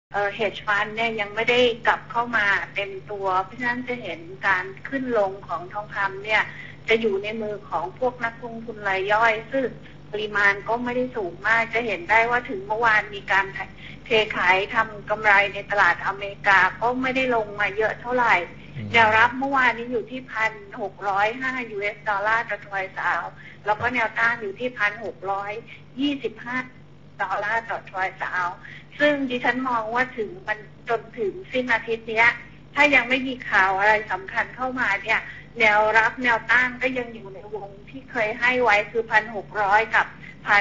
hedge fund เนี่ยยังไม่ได้กลับเข้ามาเต็มตัวเพราะฉะนั้นจะเห็นการขึ้นลงของทองคำเนี่ยจะอยู่ในมือของพวกนักลงทุนรายย่อยซึ่งปริมาณก็ไม่ได้สูงมากจะเห็นได้ว่าถึงเมื่อวานมีการเทขายทำกำไรในตลาดอเมริกาก็ไม่ได้ลงมาเยอะเท่าไหร่แนวรับเมื่อวานนี้อยู่ที่1,605 US ดอลลาร์ต่อทรอยส์ออนซ์แล้วก็แนวต้านอยู่ที่1,625 ดอลลาร์ต่อทรอยส์ออนซ์ซึ่งดิฉันมองว่าถึงมันจนถึงสิ้นอาทิตย์นี้ถ้ายังไม่มีข่าวอะไรสำคัญเข้ามาเนี่ยแนวรับแนวต้านก็ยังอยู่ในวงที่เคยให้ไว้คือ1,600 กับ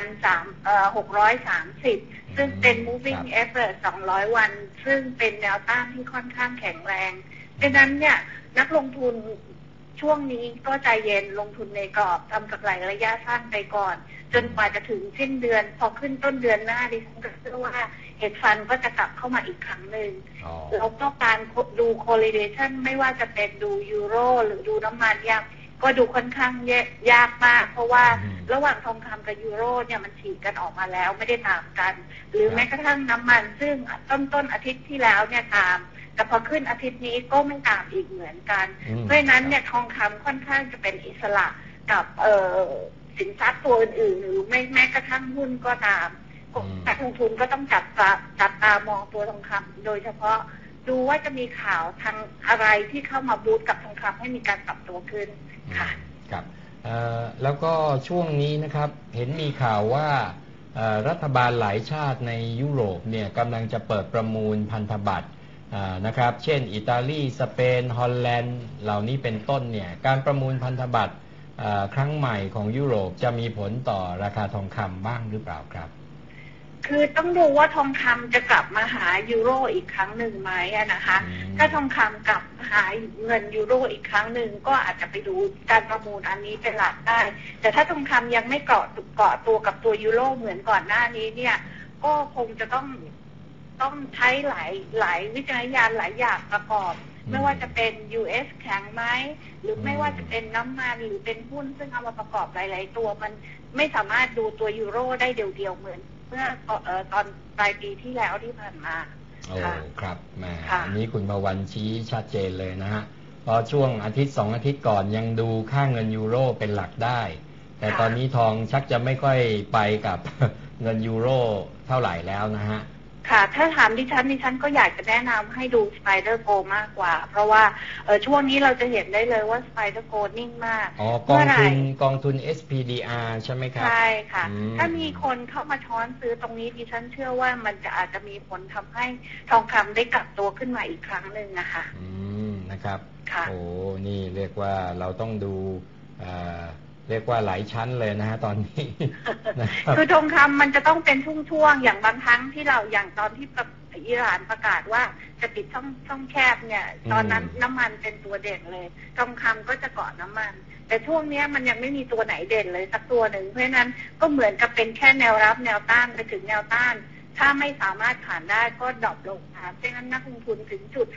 630ซึ่งเป็น moving average 200 วันซึ่งเป็นแนวต้านที่ค่อนข้างแข็งแรงดังนั้นเนี่ยนักลงทุนช่วงนี้ก็ใจเย็นลงทุนในกรอบทำกำไรระยะสั้นไปก่อนจนกว่าจะถึงสิ้นเดือนพอขึ้นต้นเดือนหน้าดิฉันก็เชื่อว่าเฮดฟันก็จะกลับเข้ามาอีกครั้งหนึ่งแล้วก็การดู correlation ไม่ว่าจะเป็นดูยูโรหรือดูน้ำมันเนี่ยก็ดูค่อนข้างยากมากเพราะว่าระหว่างทองคำกับยูโรเนี่ยมันฉีกกันออกมาแล้วไม่ได้ตามกันหรือแม้กระทั่งน้ำมันซึ่งต้นอาทิตย์ที่แล้วเนี่ยตามแต่พอขึ้นอาทิตย์นี้ก็ไม่ตามอีกเหมือนกันเพราะฉะนั้นเนี่ยทองคำค่อนข้างจะเป็นอิสระกับสินทรัพย์ตัวอื่นๆหรือแม้กระทั่งหุ้นก็ตามนักลงทุนก็ต้องจับตามองตัวทองคำโดยเฉพาะดูว่าจะมีข่าวทางอะไรที่เข้ามาบูสต์กับทองคำให้มีการปรับตัวขึ้นค่ะครับแล้วก็ช่วงนี้นะครับเห็นมีข่าวว่ารัฐบาลหลายชาติในยุโรปเนี่ยกำลังจะเปิดประมูลพันธบัตรนะครับเช่นอิตาลีสเปนฮอลแลนด์เหล่านี้เป็นต้นเนี่ยการประมูลพันธบัตรครั้งใหม่ของยุโรปจะมีผลต่อราคาทองคำบ้างหรือเปล่าครับคือต้องดูว่าทองคำจะกลับมาหายูโรอีกครั้งหนึ่งไหมนะคะถ้าทองคำกลับหาเงินยูโรอีกครั้งหนึ่งก็อาจจะไปดูการประมูลอันนี้เป็นหลักได้แต่ถ้าทองคำยังไม่เกาะตัวกับตัวยูโรเหมือนก่อนหน้านี้เนี่ยก็คงจะต้องใช้หลายวิจารณญาณหลายอย่างประกอบไม่ว่าจะเป็น US แข็งไหมหรือไม่ว่าจะเป็นน้ำมันหรือเป็นหุ้นซึ่งเอามาประกอบหลายๆตัวมันไม่สามารถดูตัวยูโรได้เดียวๆเหมือนเมื่อตอนปลายปีที่แล้วที่ผ่านมาโอ้ครับแม่อันนี้คุณมาวันชี้ชัดเจนเลยนะฮะเพราะช่วงอาทิตย์2 อาทิตย์ก่อนยังดูค่าเงินยูโรเป็นหลักได้แต่ตอนนี้ทองชักจะไม่ค่อยไปกับเงินยูโรเท่าไหร่แล้วนะฮะค่ะถ้าถามดิฉันก็อยากจะแนะนำให้ดูสไปเดอร์โกมากกว่าเพราะว่าช่วงนี้เราจะเห็นได้เลยว่าสไปเดอร์โกนิ่งมากกองทุน SPDR ใช่ไหมครับใช่ค่ะถ้ามีคนเข้ามาช้อนซื้อตรงนี้ดิฉันเชื่อว่ามันจะอาจจะมีผลทำให้ทองคำได้กลับตัวขึ้นมาอีกครั้งหนึ่งนะคะนะครับโอ้นี่เรียกว่าเราต้องดูเรียกว่าหลายชั้นเลยนะฮะตอนนี้คือทองคำมันจะต้องเป็นช่วงๆอย่างบางครั้งที่เราอย่างตอนที่อิหร่านประกาศว่าจะปิดช่องแคบเนี่ยตอนนั้นน้ำมันเป็นตัวเด่นเลยทองคำก็จะเกาะน้ำมันแต่ช่วงนี้มันยังไม่มีตัวไหนเด่นเลยสักตัวหนึ่งเพราะฉะนั้นก็เหมือนกับเป็นแค่แนวรับแนวต้านไปถึงแนวต้านถ้าไม่สามารถผ่านได้ก็ดรอปลงค่ะเพราะฉะนั้นนักลงทุนถึงจุด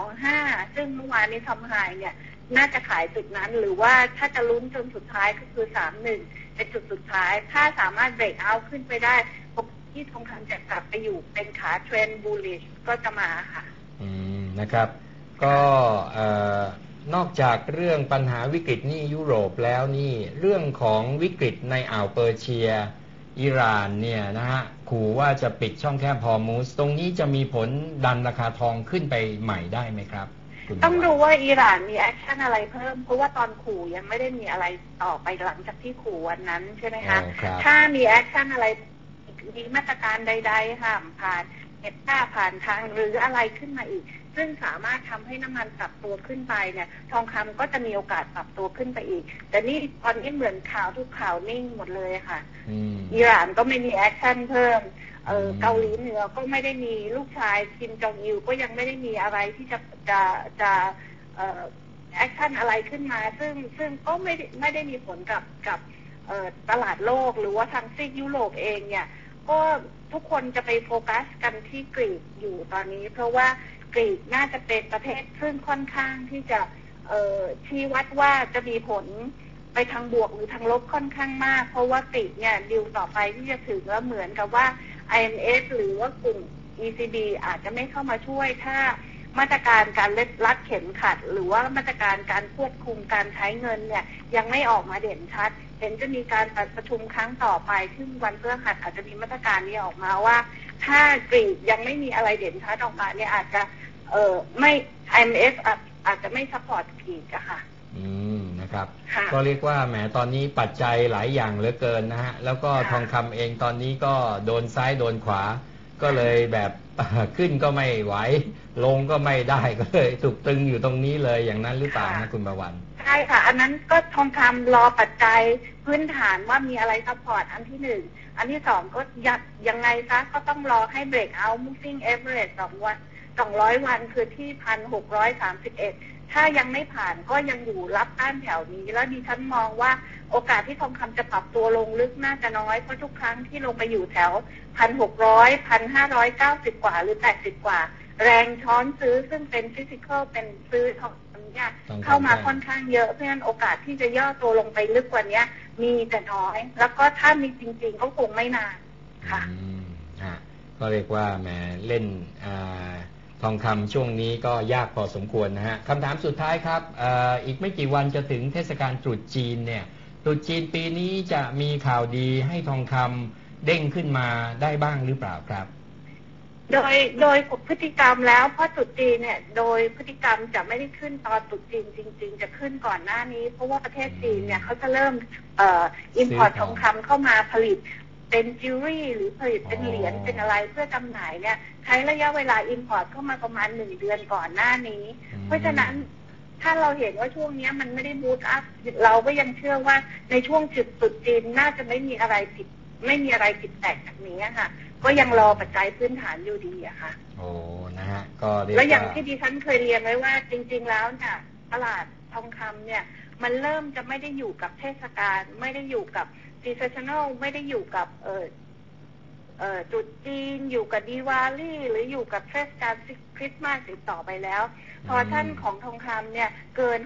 25ซึ่งเมื่อวานนี้ทำหายเนี่ยน่าจะขายจุดนั้นหรือว่าถ้าจะลุ้นจนสุดท้ายก็คือ31เป็นจุดสุดท้ายถ้าสามารถเบรกเอาท์ขึ้นไปได้ที่ทองคำจะกลับไปอยู่เป็นขาเทรนด์บูลลิชก็จะมาค่ะนะครับก็นอกจากเรื่องปัญหาวิกฤตหนี้ยุโรปแล้วนี่เรื่องของวิกฤตในอ่าวเปอร์เซียอิหร่านเนี่ยนะฮะขู่ว่าจะปิดช่องแคบฮอร์มุสตรงนี้จะมีผลดันราคาทองขึ้นไปใหม่ได้ไหมครับต้องดูว่าอิหร่านมีแอคชั่นอะไรเพิ่มเพราะว่าตอนขู่ยังไม่ได้มีอะไรต่อไปหลังจากที่ขู่วันนั้นใช่ไหมคะถ้ามีแอคชั่นอะไรมีมาตรการใดๆค่ะผ่านเน็ตค่าผ่านทางหรืออะไรขึ้นมาอีกซึ่งสามารถทำให้น้ำมันปรับตัวขึ้นไปเนี่ยทองคำก็จะมีโอกาสปรับตัวขึ้นไปอีกแต่นี่ตอนนี้เหมือนข่าวทุกข่าวนิ่งหมดเลยค่ะอิหร่านก็ไม่มีแอคชั่นเพิ่มเกาหลีเหนือก็ไม่ได้มีลูกชายคิมจองอิลก็ยังไม่ได้มีอะไรที่จะแอคชั่นอะไรขึ้นมาซึ่งก็ไม่ได้มีผลกับตลาดโลกหรือว่าทางซีกยุโรปเองเนี่ยก็ทุกคนจะไปโฟกัสกันที่กรีกอยู่ตอนนี้เพราะว่ากรีกน่าจะเป็นประเทศซึ่งค่อนข้างที่จะชี้วัดว่าจะมีผลไปทางบวกหรือทางลบค่อนข้างมากเพราะว่ากรีกเนี่ยดิวต่อไปที่จะถึงแล้วเหมือนกับว่า IMF หรือว่ากลุ่ม ECB อาจจะไม่เข้ามาช่วยถ้ามาตรการการรัดเข็มขัดหรือว่ามาตรการการควบคุมการใช้เงินเนี่ยยังไม่ออกมาเด่นชัดเห็นจะมีการประชุมครั้งต่อไปซึ่งวันพฤหัสอาจจะมีมาตรการนี้ออกมาว่าถ้ากรีกยังไม่มีอะไรเด่นชัดออกมาเนี่ยอาจจะไม่ IMF อาจจะไม่ซัพพอร์ตกรีกอะค่ะนะครับก็เรียกว่าแหมตอนนี้ปัจจัยหลายอย่างเหลือเกินนะฮะแล้วก็ทองคำเองตอนนี้ก็โดนซ้ายโดนขวาก็เลยแบบขึ้นก็ไม่ไหวลงก็ไม่ได้ก็เลยถูกตึงอยู่ตรงนี้เลยอย่างนั้นหรือเปล่านะคุณประวันใช่ค่ะอันนั้นก็ทองคำรอปัจจัยพื้นฐานว่ามีอะไรซัพพอร์ตอันที่หนึ่งอันที่สองก็ยังไงซะก็ต้องรอให้เบรกเอาท์ moving average 200 วันคือที่ 1,631 ถ้ายังไม่ผ่านก็ยังอยู่รับต้านแถวนี้แล้วดิฉันมองว่าโอกาสที่ทองคำจะปรับตัวลงลึกน่าจะน้อยเพราะทุกครั้งที่ลงไปอยู่แถว 1,600 1,590 กว่าหรือ80 กว่าแรงช้อนซื้อซึ่งเป็นฟิสิกอลเป็นซื้อทองคำเนี่ยเข้ามาค่อนข้างเยอะเพราะฉะนั้นโอกาสที่จะย่อตัวลงไปลึกกว่านี้มีแต่น้อยแล้วก็ถ้ามีจริงๆก็คงไม่นานค่ะก็เรียกว่าแหมเล่นทองคำช่วงนี้ก็ยากพอสมควรนะฮะคำถามสุดท้ายครับอีกไม่กี่วันจะถึงเทศกาลตรุษจีนเนี่ยตรุษจีนปีนี้จะมีข่าวดีให้ทองคำเด้งขึ้นมาได้บ้างหรือเปล่าครับโดยพฤติกรรมแล้วเพราะตรุษจีนเนี่ยโดยพฤติกรรมจะไม่ได้ขึ้นตอนตรุษจีนจริงๆจะขึ้นก่อนหน้านี้เพราะว่าประเทศจีนเนี่ยเขาจะเริ่มอินพอร์ตทองคำเข้ามาผลิตเป็นจิวเวลรี่หรือผลิตเป็นเหรียญเป็นอะไรเพื่อจำหน่ายเนี่ยใช้ระยะเวลาอินพอร์ตเข้ามาประมาณ1 เดือนก่อนหน้านี้เพราะฉะนั้นถ้าเราเห็นว่าช่วงนี้มันไม่ได้บูสต์อัพเราก็ยังเชื่อว่าในช่วงจุดตรุษจีนน่าจะไม่มีอะไรผิดแปลกจากนี้ค่ะก็ยังรอปัจจัยพื้นฐานอยู่ดีอะค่ะโอ้นะฮะก็แล้วอย่างที่ดิฉันเคยเรียนไว้ว่าจริงๆแล้วเนี่ยตลาดทองคำเนี่ยมันเริ่มจะไม่ได้อยู่กับเทศกาลไม่ได้อยู่กับseasonal ไม่ได้อยู่กับตรุษจีนอยู่กับดีวาลีหรืออยู่กับเทศกาลคริสต์มาสติดต่อไปแล้วพอท่านของทองคำเนี่ยเกิน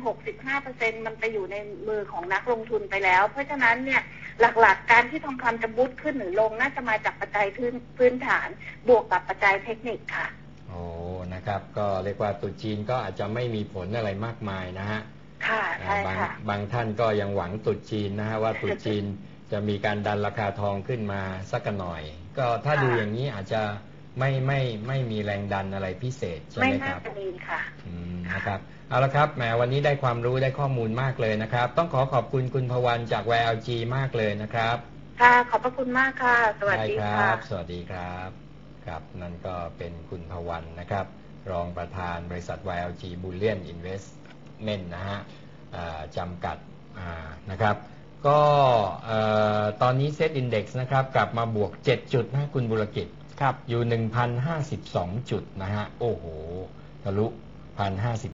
65% มันไปอยู่ในมือของนักลงทุนไปแล้วเพราะฉะนั้นเนี่ยหลักๆการที่ทองคำจะบูสต์ขึ้นหรือลงน่าจะมาจากปัจจัยพื้นฐานบวกกับปัจจัยเทคนิคค่ะโอ้นะครับก็เรียกว่าตรุษจีนก็อาจจะไม่มีผลอะไรมากมายนะฮะค่ะใช่ค่ะบางท่านก็ยังหวังตรุษจีนนะฮะว่าตรุษจีนจะมีการดันราคาทองขึ้นมาสักหน่อยก็ถ้าดูอย่างนี้อาจจะไม่มีแรงดันอะไรพิเศษใช่ไหมครับไม่น่าจะมีค่ะนะครับเอาละครับแหมวันนี้ได้ความรู้ได้ข้อมูลมากเลยนะครับต้องขอบคุณคุณพวันจาก YLG มากเลยนะครับค่ะขอบพระคุณมากค่ะสวัสดีค่ะสวัสดีครับครับนั่นก็เป็นคุณพวันนะครับรองประธานบริษัท YLG Bullion Investment นะฮะจำกัดนะครับก็ตอนนี้เซ็ตอินเด็กซ์นะครับกลับมาบวก7 จุดนะคุณบุรกิจครับอยู่ 1,052 จุดนะฮะโอ้โหทะลุ 1,050